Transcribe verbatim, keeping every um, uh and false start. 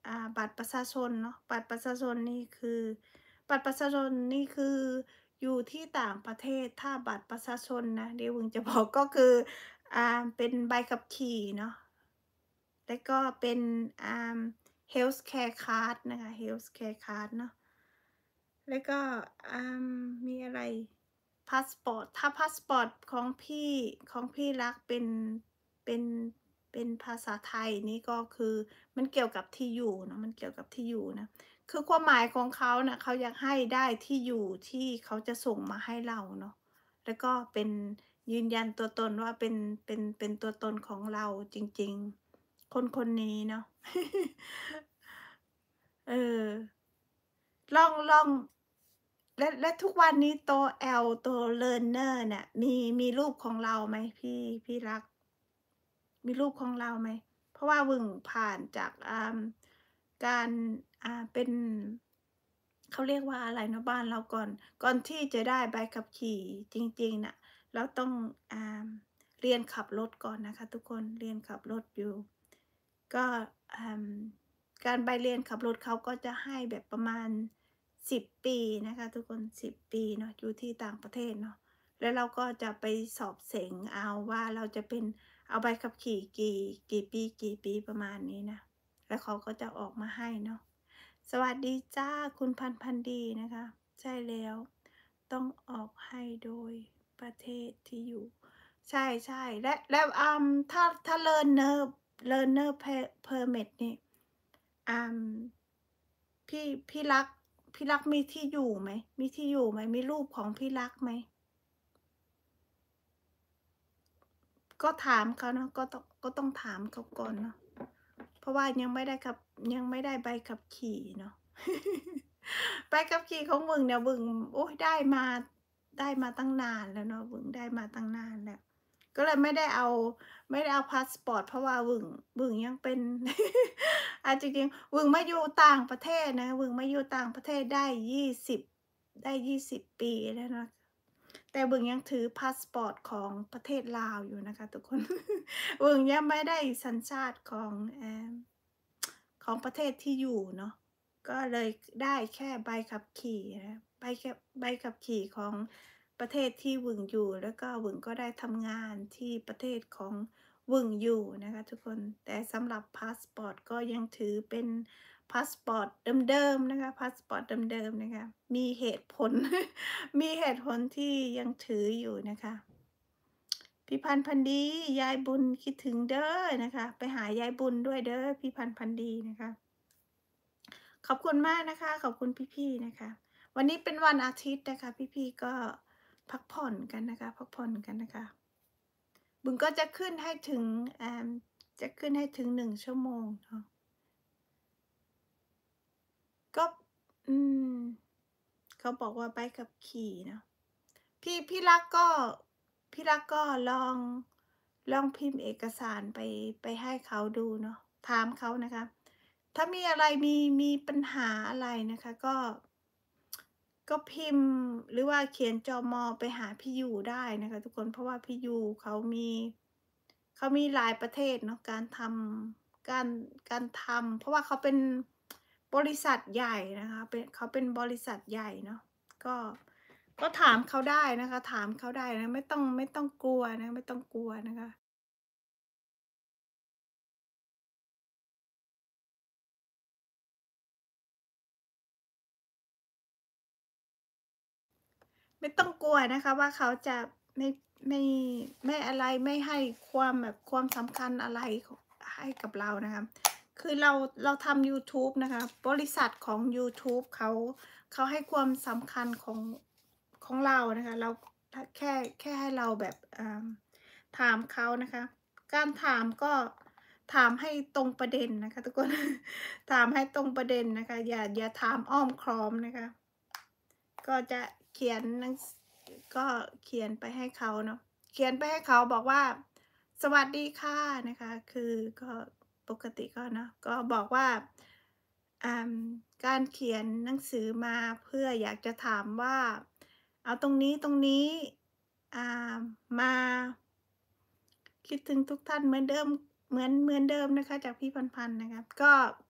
อ่าบัตรประชาชนเนาะบัตรประชาชนนี่คือบัตรประชาชนนี่คืออยู่ที่ต่างประเทศถ้าบัตรประชาชนนะเดี๋ยวบึงจะบอกก็คืออ่าเป็นใบขับขี่เนาะแล้วก็เป็นอ่า Healthcare Card นะคะ Healthcare Card เนาะแล้วก็อ่ามีอะไรพาสปอร์ตถ้าพาสปอร์ตของพี่ของพี่รักเป็นเป็นเป็นภาษาไทยนี่ก็คือมันเกี่ยวกับที่อยู่เนาะมันเกี่ยวกับที่อยู่นะคือความหมายของเขาน่ะเขาอยากให้ได้ที่อยู่ที่เขาจะส่งมาให้เราเนาะแล้วก็เป็นยืนยันตัวตนว่าเป็นเป็นเป็นตัวตนของเราจริงๆคนคนนี้เนาะเออ ลองลองและและทุกวันนี้ตัว L ตัว Learner เนี่ยมีมีรูปของเราไหมพี่พี่รักมีรูปของเราไหมเพราะว่าบึ่งผ่านจากอ่าการอ่าเป็นเขาเรียกว่าอะไรเนาะบ้านเราก่อนก่อนที่จะได้ใบขับขี่จริงๆน่ะเราต้องอ่าเรียนขับรถก่อนนะคะทุกคนเรียนขับรถอยู่ก็อ่า การใบเรียนขับรถเขาก็จะให้แบบประมาณสิบปีนะคะทุกคนสิบปีเนาะอยู่ที่ต่างประเทศเนาะแล้วเราก็จะไปสอบเสงเอาว่าเราจะเป็นเอาใบขับขี่กี่กี่ปีกี่ปีประมาณนี้นะแล้วเขาก็จะออกมาให้เนาะสวัสดีจ้าคุณพันธุ์พันธุ์ดีนะคะใช่แล้วต้องออกให้โดยประเทศที่อยู่ใช่ๆและแล้วอืมถ้าถ้า Learner Learner Per Permit นี่ อ่าพี่พี่รักพี่รักมีที่อยู่ไหมมีที่อยู่ไหมมีรูปของพี่รักไหมก็ถามเขาเนาะก็ต้องก็ต้องถามเขาก่อนเนาะเพราะว่ายังไม่ได้ขับยังไม่ได้ใบขับขี่เนาะใบขับขี่ของบึงเนี่ยบึงโอ๊ยได้มาได้มาตั้งนานแล้วเนาะบึงได้มาตั้งนานแล้วก็เลยไม่ได้เอาไม่ได้เอาพาสปอร์ตเพราะว่าบึงบึงยังเป็นอาจริงๆบึงมาอยู่ต่างประเทศนะบึงมาอยู่ต่างประเทศได้ยี่สิบได้ยี่สิบปีแล้วนะ แต่บึงยังถือพาสปอร์ตของประเทศลาวอยู่นะคะทุกคนบึงยังไม่ได้สัญชาติของเอ่อของประเทศที่อยู่เนาะก็เลยได้แค่ใบขับขี่นะใบแค่ใบขับขี่ของประเทศที่บึงอยู่แล้วก็บึงก็ได้ทำงานที่ประเทศของบึงอยู่นะคะทุกคนแต่สำหรับพาสปอร์ตก็ยังถือเป็นพาสปอร์ตเดิมๆนะคะพาสปอร์ตเดิมๆนะคะมีเหตุผล มีเหตุผลที่ยังถืออยู่นะคะพี่พันธุ์พันธุ์ดียายบุญคิดถึงเด้อนะคะไปหายายบุญด้วยเด้อพี่พันธุ์พันธุ์ดีนะคะขอบคุณมากนะคะขอบคุณพี่ๆนะคะวันนี้เป็นวันอาทิตย์นะคะพี่ๆก็พักผ่อนกันนะคะพักผ่อนกันนะคะบุญก็จะขึ้นให้ถึงอ่าจะขึ้นให้ถึงหนึ่งชั่วโมงเนาะก็อืมเขาบอกว่าใบขับขี่เนาะ พี่พี่รักก็พี่รักก็ลองลองพิมพ์เอกสารไปไปให้เขาดูเนาะถามเขานะคะถ้ามีอะไรมีมีปัญหาอะไรนะคะก็ก็พิมพ์หรือว่าเขียนจมไปหาพี่ยูได้นะคะทุกคนเพราะว่าพี่ยูเขามีเขามีหลายประเทศเนาะการทำการการทำเพราะว่าเขาเป็นบริษัทใหญ่นะคะเป็นเขาเป็นบริษัทใหญ่เนาะก็ ก็ถามเขาได้นะคะถามเขาได้นะไม่ต้องไม่ต้องกลัวนะไม่ต้องกลัวนะคะไม่ต้องกลัวนะคะว่าเขาจะไม่ไม่ไม่อะไรไม่ให้ความแบบความสำคัญอะไรให้กับเรานะคะคือเราเราทำยูทูบนะคะบริษัทของยูทูบเขาเขาให้ความสำคัญของของเรานะคะเราแค่แค่ให้เราแบบอ่าถามเขานะคะการถามก็ถามให้ตรงประเด็นนะคะทุกคนถามให้ตรงประเด็นนะคะอย่าอย่าถามอ้อมค้อมนะคะก็จะเขียนหนังสก็เขียนไปให้เขาเนาะเขียนไปให้เขาบอกว่าสวัสดีค่ะนะคะคือก็ปกติก็เนาะก็บอกว่าอ่าการเขียนหนังสือมาเพื่ออยากจะถามว่าเอาตรงนี้ตรงนี้อ่ามาคิดถึงทุกท่านเหมือนเดิมเหมือนเหมือนเดิมนะคะจากพี่พันธุ์ๆนะคะก็